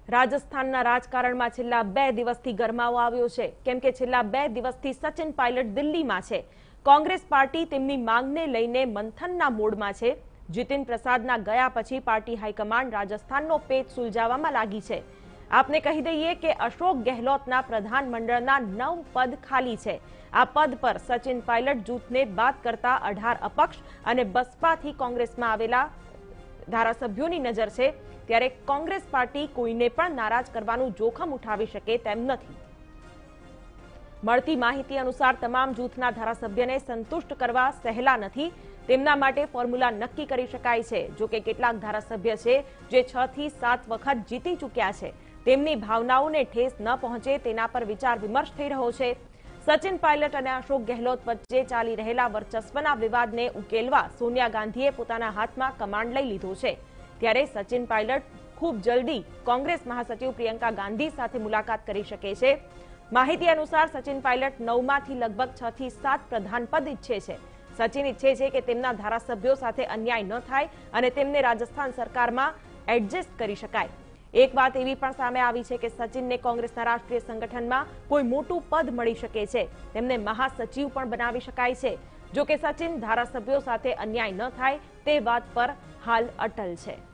રાજસ્થાનના રાજકારણમાં છેલ્લા 2 દિવસથી ગરમાવો આવ્યો છે, કેમ કે છેલ્લા 2 દિવસથી સચિન પાયલટ દિલ્હીમાં છે। કોંગ્રેસ પાર્ટી તેમની માંગને લઈને મંથનના મોડમાં છે। જીતિન પ્રસાદના ગયા પછી પાર્ટી હાઈકમાન્ડ રાજસ્થાનનો પેચ સુલઝાવવામાં લાગી છે। આપને કહી દઈએ કે અશોક ગેહલોતના પ્રધાનમંડળના 9 પદ ખાલી છે। આ પદ પર સચિન પાયલટ જૂથને બાદ કરતા 18 અપક્ષ અને બસપાથી કોંગ્રેસમાં આવેલા ધારાસભ્યોની નજર છે, ત્યારે કોંગ્રેસ પાર્ટી કોઈને પણ નારાજ કરવાનું જોખમ ઉઠાવી શકે તેમ નથી। મળતી માહિતી અનુસાર તમામ જૂથના ધારાસભ્યને સંતુષ્ટ કરવા સહેલા નથી। તેમના માટે ફોર્મ્યુલા નક્કી કરી શકાય છે। જો કે કેટલાક ધારાસભ્ય છે જે 6 થી 7 વખત જીતી ચૂક્યા છે, તેમની ભાવનાઓને ઠેસ ન પહોંચે તેના પર વિચાર વિમર્શ થઈ રહ્યો છે। સચિન પાયલટ અને અશોક ગેહલોત વચ્ચે ચાલી રહેલા વર્ચસ્વના વિવાદને ઉકેલવા સોનિયા ગાંધીએ પોતાના હાથમાં કમાન્ડ લઈ લીધો છે। ત્યારે સચિન પાયલટ ખૂબ જલ્દી કોંગ્રેસ મહાસચિવ પ્રિયંકા ગાંધી સાથે મુલાકાત કરી શકે છે। માહિતી અનુસાર સચિન પાયલટ 9માંથી લગભગ 6 થી 7 પ્રધાનપદ ઈચ્છે છે। સચિન ઈચ્છે છે કે તેમના ધારાસભ્યો સાથે અન્યાય ન થાય અને તેમને રાજસ્થાન સરકારમાં એડજસ્ટ કરી શકાય। એક વાત એવી પણ સામે આવી છે કે સચિનને કોંગ્રેસના રાષ્ટ્રીય સંગઠનમાં કોઈ મોટું પદ મળી શકે છે, તેમને મહાસચિવ પણ બનાવી શકાય છે। જો કે સચિન ધારાસભ્યો સાથે અન્યાય ન થાય તે વાત પર હાલ અટલ છે।